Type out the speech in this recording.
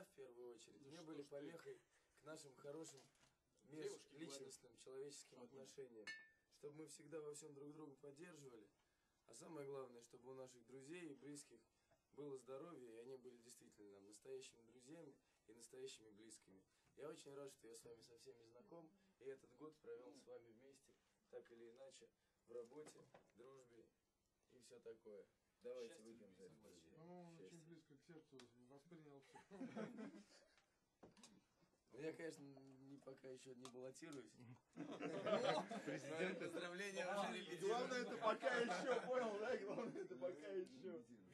в первую очередь, не были помехой к нашим хорошим межличностным человеческим отношениям. Чтобы мы всегда во всем друг друга поддерживали. А самое главное, чтобы у наших друзей и близких было здоровье, и они были действительно нам настоящими друзьями и настоящими близкими. Я очень рад, что я с вами со всеми знаком, и этот год провел с вами вместе, так или иначе, в работе, дружбе и все такое. Давайте выпьем за это. По-моему, очень близко к сердцу воспринял все. Я, конечно, пока еще не баллотируюсь. Президент. Поздравления уже репетируют. Главное, это пока еще, понял, да? Главное, это пока еще.